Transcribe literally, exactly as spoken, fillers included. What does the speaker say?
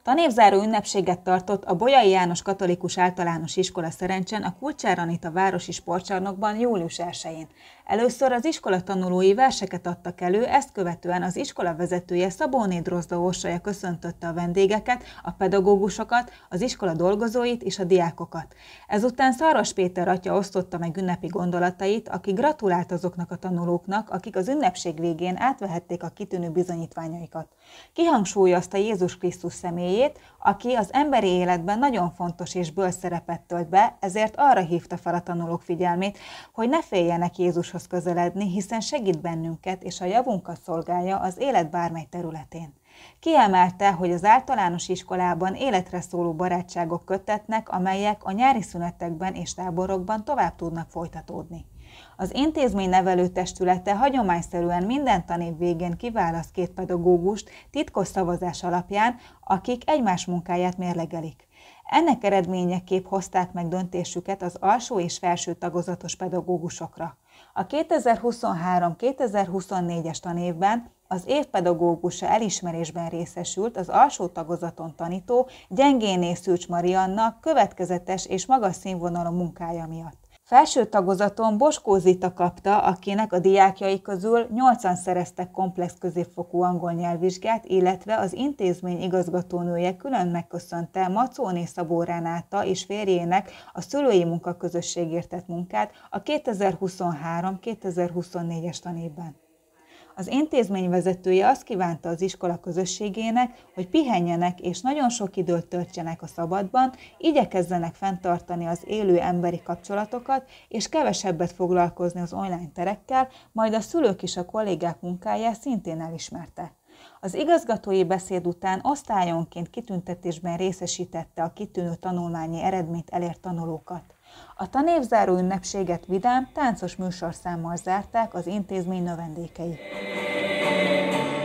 Tanévzáró ünnepséget tartott a Bolyai János Katolikus Általános Iskola Szerencsen a Kulcsár Anita városi sportcsarnokban július elsején. Először az iskola tanulói verseket adtak elő, ezt követően az iskola vezetője Szabóné Drozda Orsolya köszöntötte a vendégeket, a pedagógusokat, az iskola dolgozóit és a diákokat. Ezután Szarvas Péter atya osztotta meg ünnepi gondolatait, aki gratulált azoknak a tanulóknak, akik az ünnepség végén átvehették a kitűnő bizonyítványaikat. Kihangsúlyozta Jézus Krisztus személyét, aki az emberi életben nagyon fontos és bölcs szerepet tölt be, ezért arra hívta fel a tanulók figyelmét, hogy ne féljenek Jézushoz közeledni, hiszen segít bennünket és a javunkat szolgálja az élet bármely területén. Kiemelte, hogy az általános iskolában életre szóló barátságok köttetnek, amelyek a nyári szünetekben és táborokban tovább tudnak folytatódni. Az intézmény nevelőtestülete hagyományszerűen minden tanév végén kiválaszt két pedagógust titkos szavazás alapján, akik egymás munkáját mérlegelik. Ennek eredményeképp hozták meg döntésüket az alsó és felső tagozatos pedagógusokra. A kétezer-huszonhárom kétezer-huszonnégyes tanévben az év pedagógusa elismerésben részesült az alsó tagozaton tanító Gyengéné Szűcs Marianna következetes és magas színvonalú munkája miatt. Felső tagozaton Boskó Zita kapta, akinek a diákjai közül nyolcan szereztek komplex középfokú angol nyelvvizsgát, illetve az intézmény igazgatónője külön megköszönte Macóné Szabó Renáta és férjének a szülői munkaközösségért tett munkát a kétezer-huszonhárom kétezer-huszonnégyes tanévben. Az intézmény vezetője azt kívánta az iskola közösségének, hogy pihenjenek és nagyon sok időt töltsenek a szabadban, igyekezzenek fenntartani az élő emberi kapcsolatokat, és kevesebbet foglalkozni az online terekkel, majd a szülők és a kollégák munkáját szintén elismerte. Az igazgatói beszéd után osztályonként kitüntetésben részesítette a kitűnő tanulmányi eredményt elért tanulókat. A tanévzáró ünnepséget vidám, táncos műsorszámmal zárták az intézmény növendékei.